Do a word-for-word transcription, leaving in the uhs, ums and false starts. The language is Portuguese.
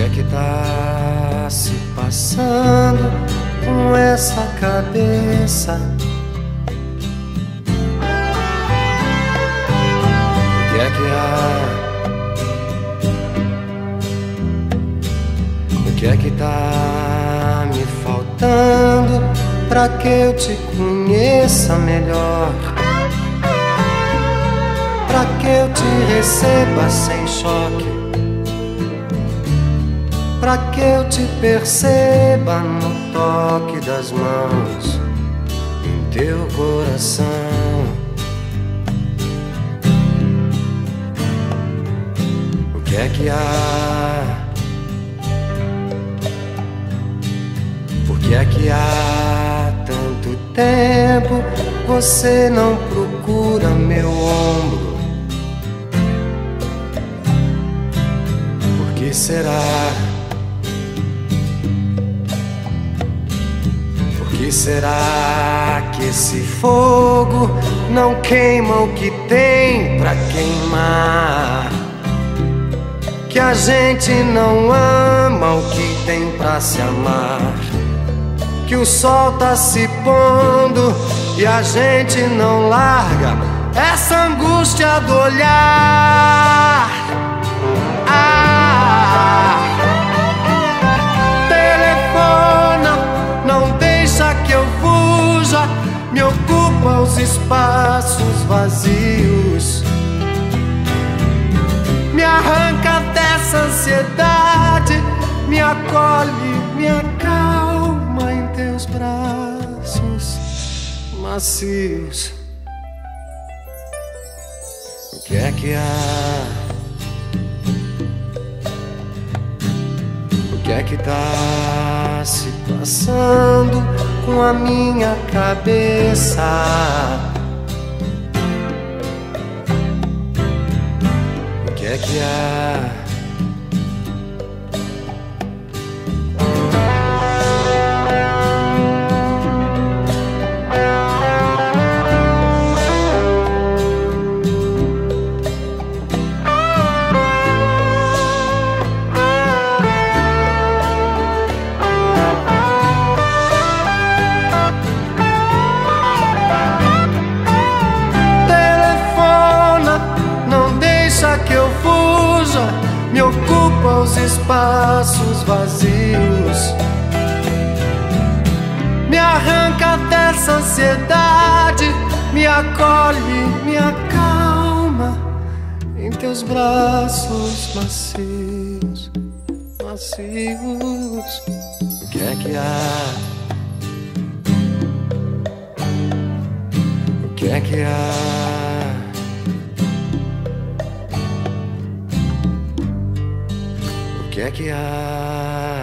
que é que tá se passando com essa cabeça? O que é que há? O que é que tá me faltando pra que eu te conheça melhor? Pra que eu te receba sem choque? Pra que eu te perceba no toque das mãos em teu coração? O que é que há? Por que é que há tanto tempo você não procura meu ombro? Por que será? Por que será que esse fogo não queima o que tem pra queimar? Que a gente não ama o que tem pra se amar? Que o sol tá se pondo e a gente não larga essa angústia do olhar. Ah, telefona, não deixa que eu fuja, me ocupa os espaços vazios, me arranca dessa ansiedade, me acolhe, me acalma em teus braços macios. O que é que há? O que é que tá se passando com a minha cabeça? O que é que há? Me ocupa os espaços vazios, me arranca dessa ansiedade, me acolhe, me acalma em teus braços macios, macios. O que é que há? O que é que há? O que é que há?